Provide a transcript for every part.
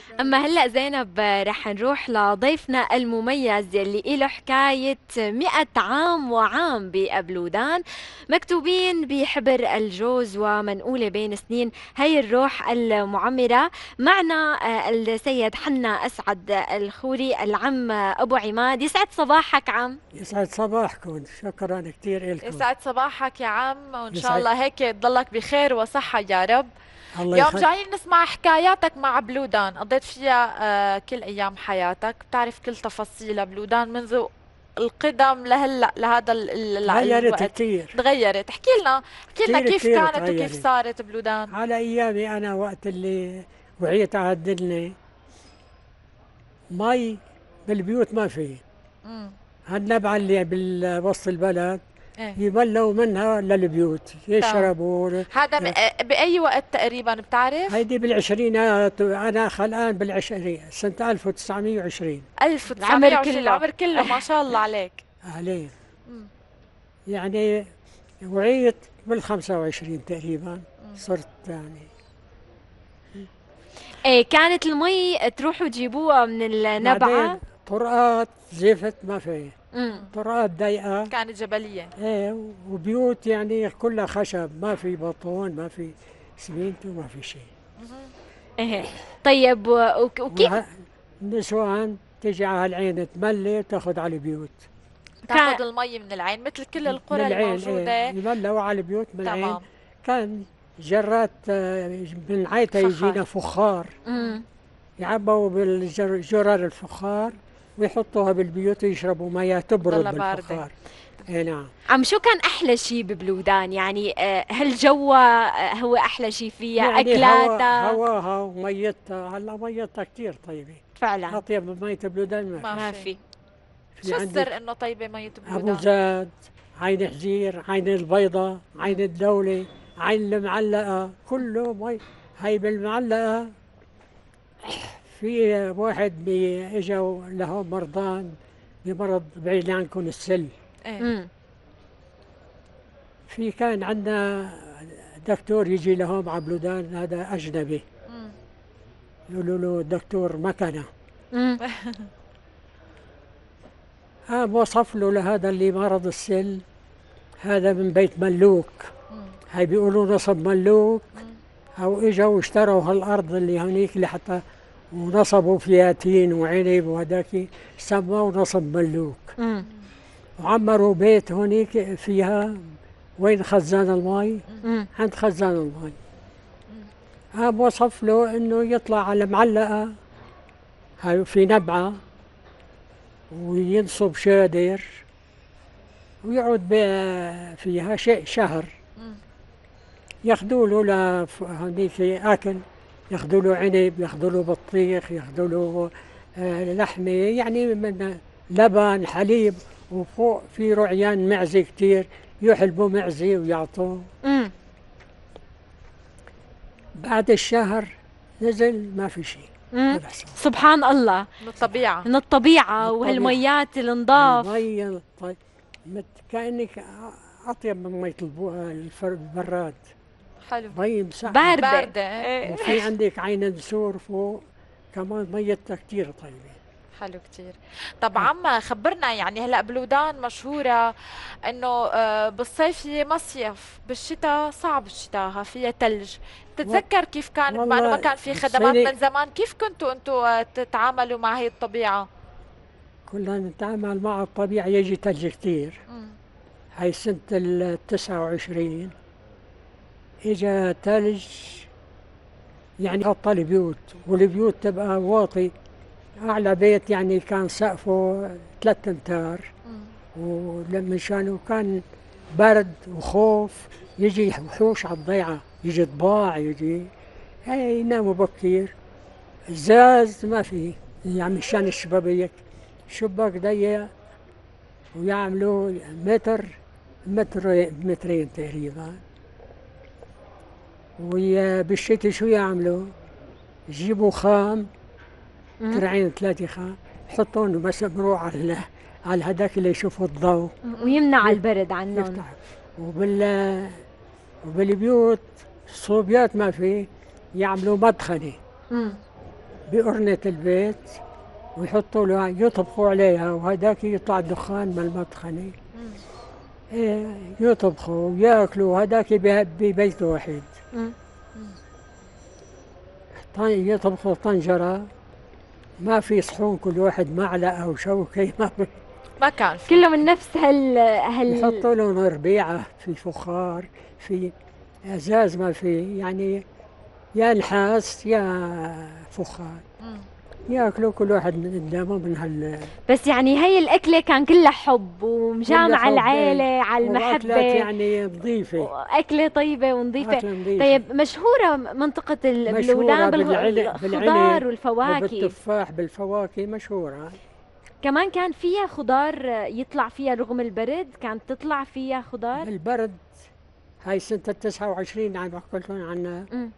أما هلأ زينب رح نروح لضيفنا المميز يلي إله حكاية 100 عام وعام بأبلودان، مكتوبين بحبر الجوز ومنقولة بين سنين هي الروح المعمرة. معنا السيد حنا أسعد الخوري، العم أبو عماد. يسعد صباحك عم. يسعد صباحكم، شكرا كثير لكم. يسعد صباحك يا عم، وإن شاء يسعد الله هيك تضلك بخير وصحة يا رب. الله اليوم يخلي. جايين نسمع حكاياتك مع بلودان، قضيت فيها كل أيام حياتك، بتعرف كل تفاصيل بلودان منذ القدم لهلا لهذا تغيرت الوقت. كثير تغيرت، احكي لنا كثير كيف كثير كانت وكيف تغيرت صارت بلودان. على ايامي انا، وقت اللي وعيت عدلني مي بالبيوت ما في. امم هالنبعة اللي بالوسط البلد ايه يملوا منها للبيوت تمام. يشربوا. هذا بأي وقت تقريبا بتعرف؟ هيدي بالعشرينات، انا خلقان بالعشرين سنة 1920. العمر 1920، كله. العمر كله ما شاء الله عليك. عليه مم. يعني وعيت بال25 تقريبا صرت يعني. إيه، كانت المي تروحوا تجيبوها من النبعة؟ بعدين طرقات زفت ما في، مم. طرقات ضيقة. كانت جبلية. ايه، وبيوت يعني كلها خشب، ما في بطون، ما في سمنت، وما في شيء. إيه. طيب وكيف النسوان تجي على العين تملي تاخذ على البيوت. كان؟ تاخذ المي من العين مثل كل من القرى العين ايه، الموجودة. يملوا على البيوت من العين. تمام. كان جرات من عيتها فخار. يجينا فخار، مم. يعبوا بالجرار الفخار ويحطوها بالبيوت ويشربوا مياه تبرد ضلها باردة. بالفخار. اي نعم. عم شو كان أحلى شي ببلودان؟ يعني هل جوا هو أحلى شي فيها؟ يعني أكلاتها؟ هواها وميتها، هلا ميتها كثير طيبة، فعلا أطيب من مية بلودان ما في. ما ما في. في. في شو عندك السر انه طيبة مية أبو بلودان؟ زاد، عين حزير، عين البيضة، عين الدولة، عين المعلقة، كله مي. هاي بالمعلقة في واحد اجوا له مرضان بمرض بعيد عنكم، السل. ايه. مم. في كان عندنا دكتور يجي لهم على بلودان، هذا أجنبي، مم. يقولوا له دكتور مكنة. مم. قام وصف له لهذا اللي مرض السل، هذا من بيت ملوك. مم. هاي بيقولوا نصب ملوك، مم. أو إجوا واشتروا هالأرض اللي هونيك لحتى ونصبوا فيها تين وعنب وهداك، سموه نصب ملوك. مم. وعمروا بيت هونيك فيها، وين خزان المي؟ مم. عند خزان المي. قام وصف له إنه يطلع على معلقة، هاي في نبعة، وينصب شادر ويقعد فيها شهر. مم. ياخذوا له هنيك أكل، ياخذوا له عنب، ياخذوا له بطيخ، ياخذوا له لحمة، يعني من لبن حليب، وفوق في رعيان معزة كتير، يحلبوا معزة ويعطوه. مم. بعد الشهر نزل ما في شيء. مم. هذا حصل. سبحان الله، من الطبيعة. من الطبيعة من الطبيعة. وهالميات النضاف. المي طيب، كأنك أطيب من مية البراد. حلو. مي مسحة باردة. باردة. إيه. وفي عندك عين نسور فوق كمان، ميتها كتير طيبة. حلو كتير. طب عم خبرنا، يعني هلا بلودان مشهورة انه بالصيف هي مصيف، بالشتاء صعب الشتاء فيها ثلج. تتذكر كيف كان بما انه ما والله كان في خدمات السنة من زمان، كيف كنتوا انتوا تتعاملوا مع هي الطبيعة؟ كلنا نتعامل مع الطبيعة، يجي ثلج كتير. مم. هاي سنة ال29 إجا ثلج، يعني غطى البيوت، والبيوت تبقى واطي. أعلى بيت يعني كان سقفه 3 أمتار، مم. ومشانه كان برد وخوف، يجي وحوش على الضيعة، يجي طباع، يجي هاي يناموا بكير. الزاز ما في، يعني مشان الشبابيك، شباك ضيق، ويعملوا متر، مترين تقريبا. وبالشتي شو يعملوا؟ يجيبوا خام، مم. ترعين 3 خام، يحطون بس مروع على هداك اللي يشوفوا الضوء، ويمنع البرد عنهم. يفتح. وبالبيوت الصوبيات ما في، يعملوا مدخنة. مم. بقرنة البيت، ويحطوا له يطبخوا عليها، وهداك يطلع الدخان من المطخنة. مم. يطبخوا وياكلوا، هداك ببيت واحد. مم. يطبخوا طنجرة، ما في صحون، كل واحد معلقة وشوكة، ما في. ما كان في. كله من نفس هل يحطوا لهم ربيعة، في فخار، في ازاز، ما في يعني، يا نحاس يا فخار. مم. ياكلوا كل واحد من قدامه من بس يعني هي الأكلة كان كلها حب ومجامعة حب، العيلة على وأكلات المحبة، يعني نظيفة. وأكلة طيبة ونظيفة. أكلة نظيفة. طيب مشهورة منطقة مشهورة البلودان بالعنب، بالخضار والفواكه، وبالتفاح، بالفواكه مشهورة. كمان كان فيها خضار يطلع فيها رغم البرد، كانت تطلع فيها خضار. البرد، هاي سنة 29 عم بحكي لكم عنها. مم.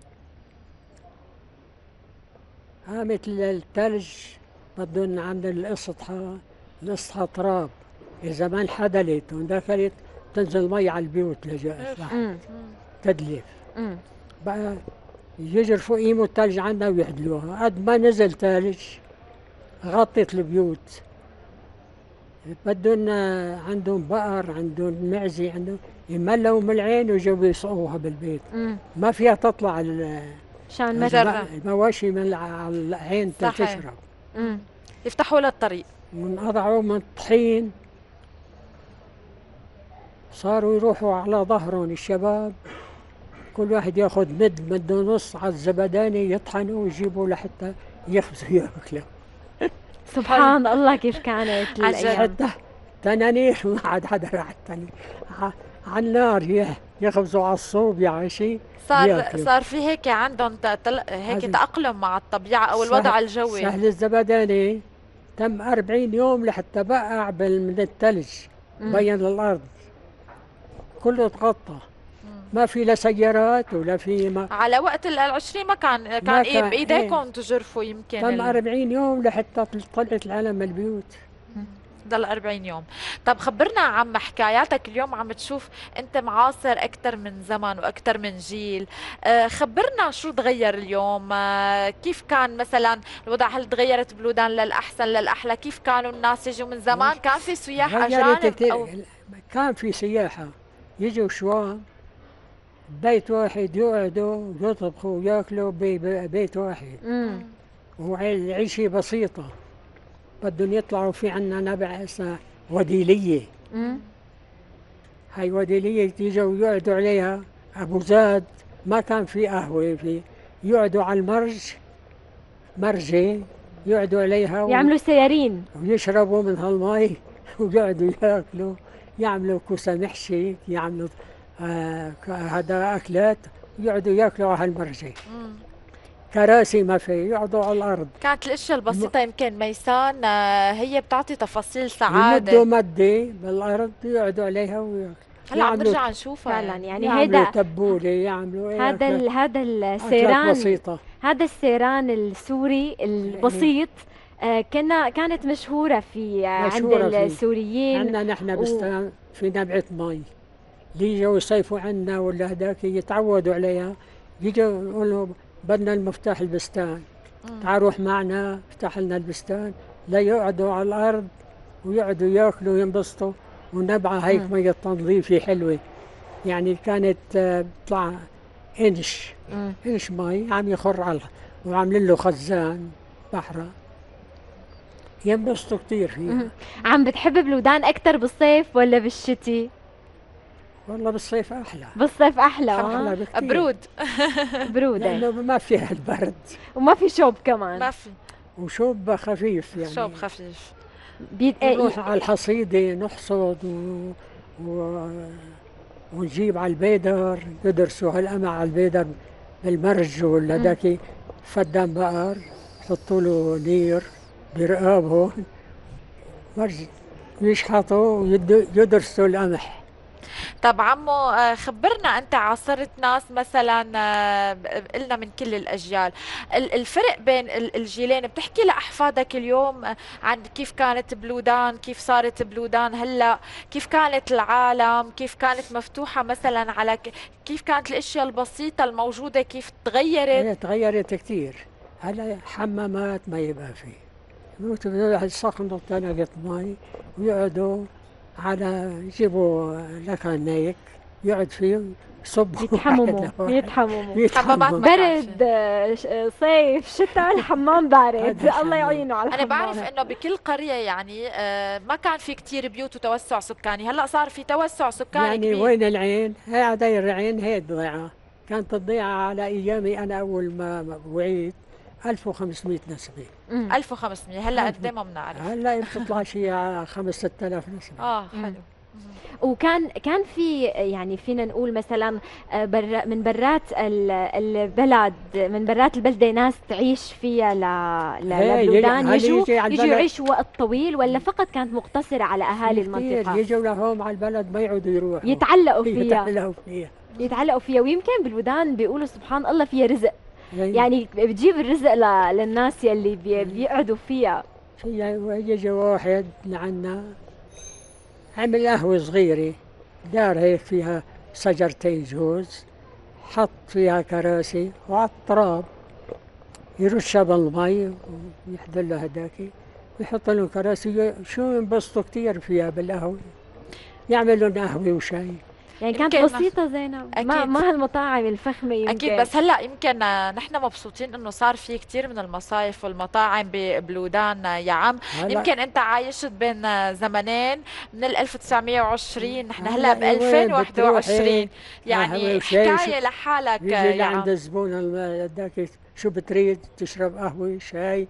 مثل الثلج، بدهم عندنا الاسطحة تراب، إذا ما انحدلت واندخلت تنزل مي على البيوت مم. تدلف. مم. بقى يجرفوا يقيموا الثلج عنا ويحدلوها، قد ما نزل ثلج غطت البيوت. بدهم عندهم بقر، عندهم معزة، عندهم يملوا من العين ويجوا يسقوها بالبيت. مم. ما فيها تطلع عشان ما جرب. المواشي من على العين صحيح. تشرب. مم. يفتحوا لها الطريق. منقطعوا من الطحين، صاروا يروحوا على ظهرهم الشباب، كل واحد ياخذ مد ونص على الزبداني، يطحنوا ويجيبوا لحتى يخبزوا ياكلوا. سبحان الله كيف كانت عن الأيام. حتى تنانير ما عاد حدا راح على النار يخبزوا على الصوب يا عشي. صار في هيك عندهم هيك تأقلم مع الطبيعة أو الوضع الجوي. سهل الزبداني تم 40 يوم لحتى بقع من الثلج، بين الأرض كله تغطى، ما في لا سيارات ولا في ما. على وقت ال20 ما كان إيه بإيديكم تجرفوا يمكن تم 40 يوم لحتى طلعت العالم من البيوت. ضل 40 يوم. طب خبرنا عم حكاياتك اليوم، عم تشوف انت معاصر اكثر من زمن واكثر من جيل، خبرنا شو تغير اليوم، كيف كان مثلا الوضع، هل تغيرت بلودان للاحسن للاحلى، كيف كانوا الناس يجوا من زمان، كان في سياح اجانب او كان في سياحة يجوا شوام بيت واحد، يقعدوا يطبخوا وياكلوا ببيت واحد، وعيشة بسيطة. بدهم يطلعوا، في عنا نبع اسمها وديلية. هاي وديلية يجوا يقعدوا عليها، أبو زاد ما كان في قهوة، في يقعدوا على مرجة يقعدوا عليها يعملوا سيارين ويشربوا من هالمي ويقعدوا ياكلوا، يعملوا كوسة محشي، يعملوا هذا أكلات، يقعدوا ياكلوا على هالمرجة. كراسي ما في، يقعدوا على الأرض. كانت الاشياء البسيطة يمكن ميسان هي بتعطي تفاصيل سعادة. يمدوا مدة بالأرض يقعدوا عليها وياكلوا. هلا عم نرجع نشوفها فعلا، يعني يعملوا هيدا تبولة، يعملوا هذا السيران، بسيطة. هذا السيران السوري البسيط كانت مشهورة عند فيه. السوريين. عندنا نحن بستان في نبعة مي، اللي يجوا يصيفوا عنا ولا هداك يتعودوا عليها، يجوا يقولوا بدنا المفتاح البستان، تعال روح معنا افتح لنا البستان، لا يقعدوا على الأرض ويقعدوا ياكلوا وينبسطوا. ونبعة هيك مية تنظيفي حلوة، يعني كانت بتطلع إنش مي عم يخر على، وعاملين له خزان بحرة، ينبسطوا كتير فيها. عم بتحب بلودان أكتر بالصيف ولا بالشتي؟ والله بالصيف أحلى. بالصيف أحلى. أحلى بكتير. برود. برودة، لأنه ما فيها البرد وما في شوب كمان، ما في وشوب خفيف، يعني شوب خفيف. نروح على الحصيدة نحصد ونجيب على البيدر، يدرسوا هالقمع على البيدر بالمرج ولا داكي فدان بقر، يحطوا له نير برقابهم، مرج يشحطوا ويدرسوا القمح. طب عمو خبرنا، انت عاصرت ناس مثلا قلنا من كل الاجيال، الفرق بين الجيلين، بتحكي لاحفادك اليوم عن كيف كانت بلودان، كيف صارت بلودان هلا، كيف كانت العالم، كيف كانت مفتوحة مثلا على كيف كانت الاشياء البسيطة الموجودة كيف تغيرت؟ تغيرت كثير. هلا حمامات ما يبقى فيه، يموتوا يسخنوا طلقة مي ويقعدوا على، يجيبوا لكان نايك يقعد فيه، يصبوا يتحمموا واحد لواحد يتحمموا حمامات يتحمم. ما كان برد، في. صيف، شتاء، الحمام بارد. هذا الله الحمام. يعينه على انا بعرف الحمام. انه بكل قريه يعني ما كان في كتير بيوت وتوسع سكاني، هلا صار في توسع سكاني يعني كبير. وين العين؟ هي عداير العين هي الضيعة، كانت الضيعة على أيامي أنا أول ما وعيت 1500 نسمة. 1500 هلا قد ايه ما بنعرف. هلا بتطلع شيء على 5 6000 نسمة. حلو. وكان في يعني فينا نقول مثلا من برات البلد، من برات البلدة ناس تعيش فيها لبلودان، هل يجوا يجي على يجوا البلد؟ يعيشوا وقت طويل، ولا فقط كانت مقتصرة على أهالي كتير المنطقة؟ يجوا لهم على البلد ما يعودوا يروحوا، يتعلقوا فيها. يتعلقوا فيها. يتعلقوا فيها. ويمكن بالبلدان بيقولوا سبحان الله فيها رزق، يعني يعني بتجيب الرزق للناس يلي بيقعدوا فيها. يجي واحد لعنا عمل قهوة صغيرة، دار هيك فيها شجرتين جوز، حط فيها كراسي وعلى التراب يرشها بالمي ويحضر له هداك ويحط لهم كراسي، شو ينبسطوا كتير فيها بالقهوة، يعملوا لنا قهوة وشاي. يعني كانت يمكن بسيطة زينب، أكيد. ما هالمطاعم الفخمة يمكن. اكيد، بس هلا يمكن نحن مبسوطين انه صار في كتير من المصايف والمطاعم ببلودان يا عم. هلا يمكن انت عايشت بين زمنين، من ال 1920 نحن هلا ب هلا وين بتروح 2021، هيك؟ يعني قهوة وشاي حكايه لحالك يجي يا لعند عم. الزبون هداك شو بتريد تشرب، قهوة شاي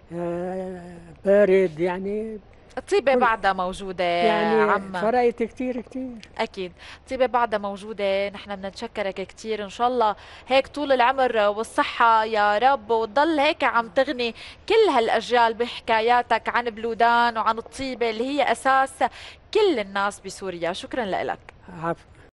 بارد، يعني الطيبة كل- بعدها موجودة يعني عم. فرقت كتير كتير. أكيد الطيبة بعدها موجودة. نحن بنتشكرك كتير، إن شاء الله هيك طول العمر والصحة يا رب، وتضل هيك عم تغني كل هالأجيال بحكاياتك عن بلودان وعن الطيبة اللي هي أساس كل الناس بسوريا. شكرا لك. عفوا.